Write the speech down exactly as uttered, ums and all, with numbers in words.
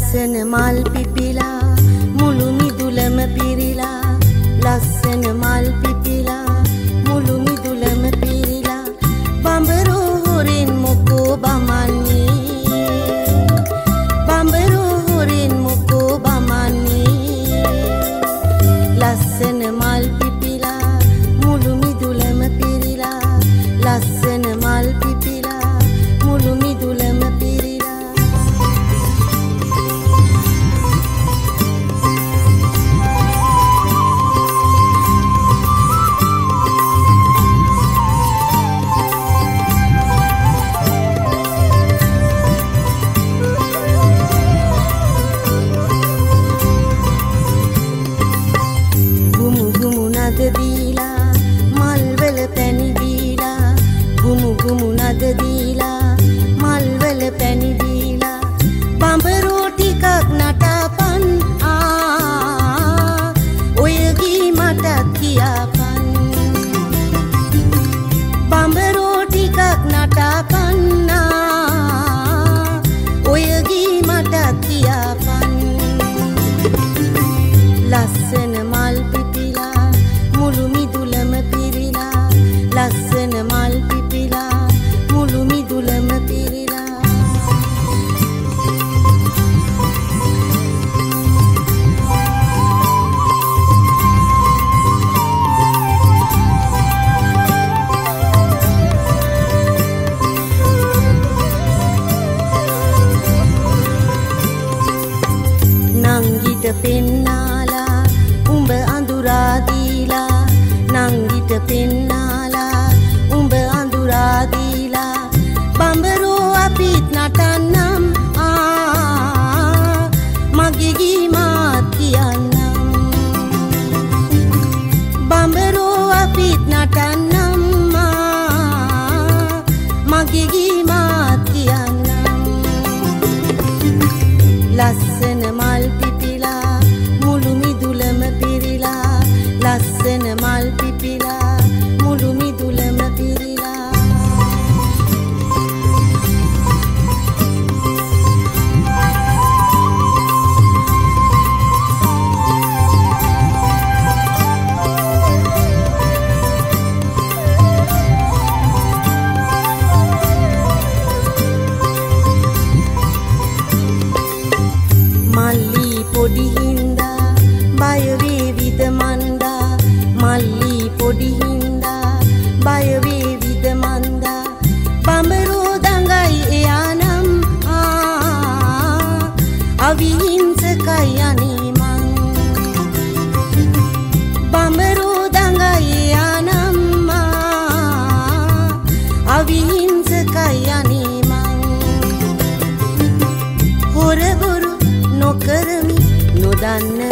ලස්සන මල් පිපිලා මුළු මිදුලම පිරිලා ලස්සන මල් පිපිලා මුළු මිදුලම පිරිලා බඹරෝ හොරෙන් මොකෝ බමන්නේ බඹරෝ හොරෙන් මොකෝ බමන්නේ ලස්සන මල් පිපිලා මුළු මිදුලම පිරිලා ලස්සන මල් පිපිලා මුළු මිදුලම පිරිලා දීලා මල්වල පැණි දීලා ගුමු ගුමු නද දීලා මල්වල පැණි දීලා බඹරෝ ටිකක් නටපන් ආ ඔය ගී මට කියාපන් බඹරෝ ටිකක් නටපන් ආ ඔය ගී මට කියාපන් ලස්සන මල් පිපිලා මුළු මිදුලම පිරිලා ලස්සන මල් පිපිලා මුළු මිදුලම පිරිලා නංගිට පෙන්නාලා උඹ අඳුරා දීලා නංගිට පෙන්නාලා උඹ අඳුරා දීලා බඹරෝ අපිත් නටන්නම් ආ මගේ ගී මාත් කියන්නම් බඹරෝ අපිත් නටන්නම් ආ මගේ ගී මාත් කියන්නම් ලස්සන මල් පිපිලා මුළු මිදුලම පිරිලා ලස්සන මල් පිපිලා මුළු මිදුලම පිරිලා මල්ලි පොඩි හින්දා බය වේවිද මන්දා මල්ලි පොඩි හින්දා බය වේවිද මන්දා බඹරෝ දඟයි එයානම් ආ අවිහිංසකයි අනේ මං බඹරෝ දඟයි එයානම් ආ අවිහිංසකයි අනේ මං හොර බොරු නොකරමි නොදන්න